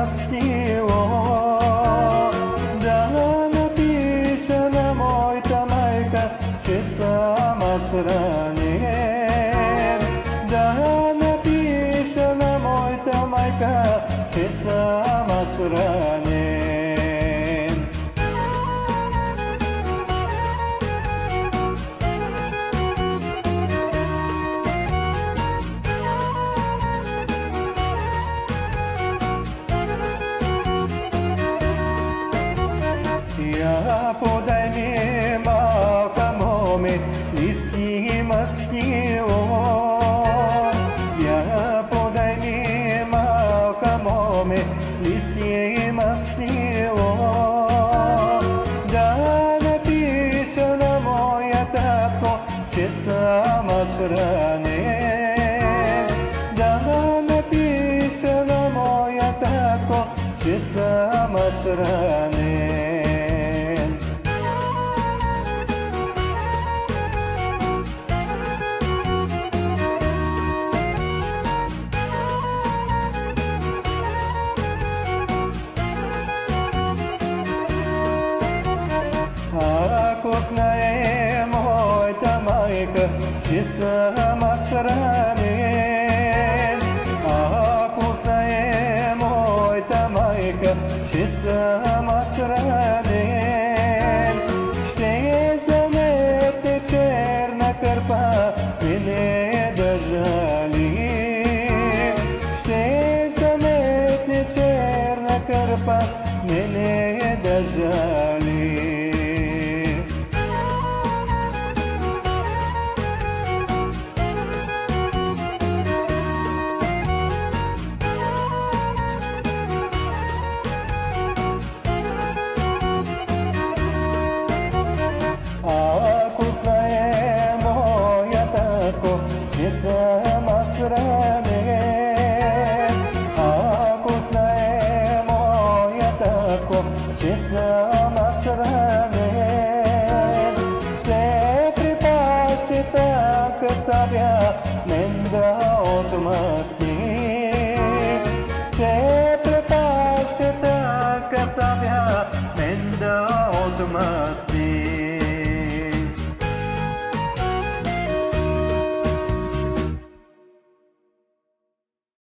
мастило. Да напиша на моята майка, че съм аз ранен. Да напиша на моята майка, че съм аз ранен. Я подай ми малка моме, листи мастило. Я подай ми малка моме, листи мастило. Да напиша на моя татко, че съм аз ранен. Да напиша на моя татко, че съм аз ранен. Ако знае моята майка, че съм аз ранен. Ако знае моята майка, че съм аз ранен, ще заметне черна кърпа, мене да жали. Ще заметне черна кърпа, мене да жали. Ако знае моя татко, че съм аз ранен. Ако знае моя татко, че съм аз ранен, ще припаси така сабя мен да отмъсти. Ще припаси така сабя мен да отмъсти.